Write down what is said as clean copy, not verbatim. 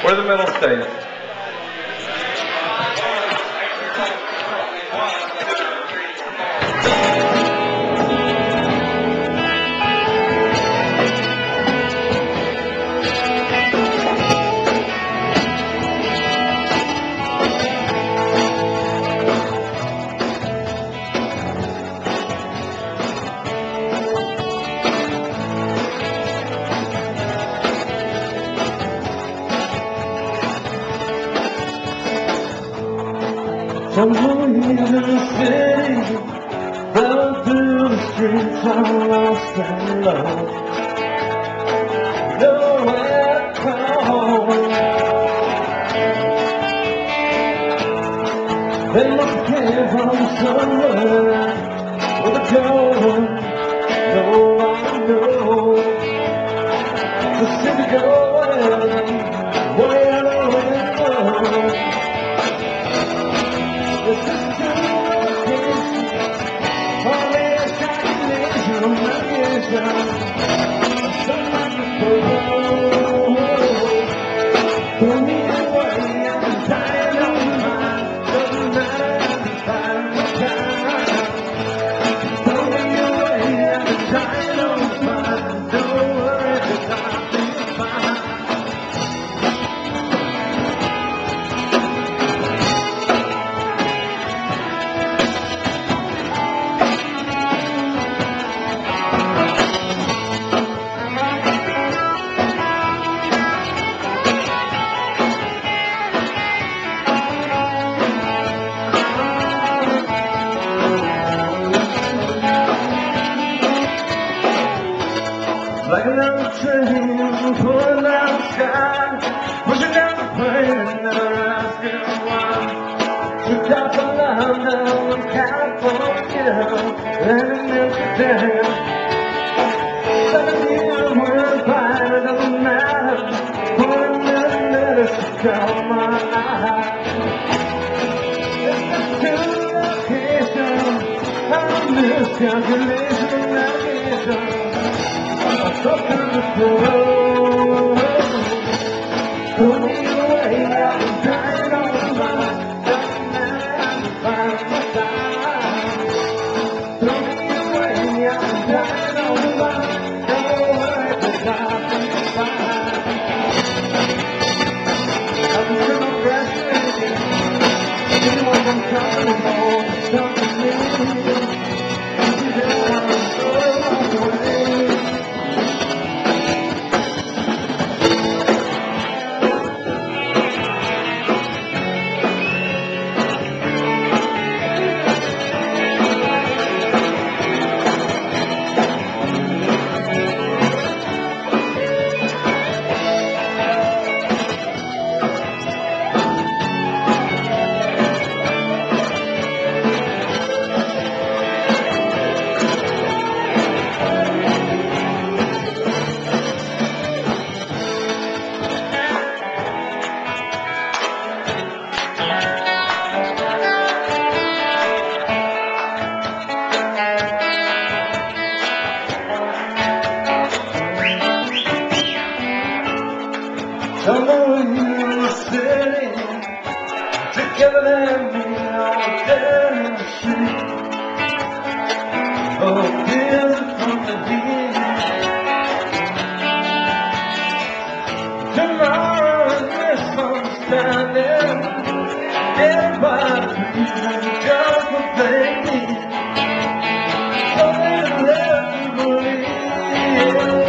We're the middle state. Somewhere in the city, running through the streets, I'm lost in love. Nowhere to call. They must came from somewhere with a gun. No one knows. The city going where the wind blows. This is the location, only a calculation, navigation. Somebody don't need a way, I'm dying on my mind. Doesn't matter if I find my time. Don't need a way, I'm dying on my mind. Don't worry, 'cause I'll be fine. Laying down the train, pulling down the sky, pushing down the plane and never asking why. Took out the line down in California, and in Amsterdam. 7 years went by, it doesn't matter. One minute it's caught my eye. It's the location, I miscalculation and navigation. Something to go. Don't need a way, I'm dying on my mind. Doesn't matter if I find my time. Don't need a way, I'm dying on my mind. Don't worry, 'cause I'll be fine. I'm still graduating. Anyone can come and hold something new. I'm so long away. Somewhere in the city, together and me out there in the street. Oh, feels it from the heat. Tomorrow is misunderstanding. Everybody please just what they need. So they let me believe.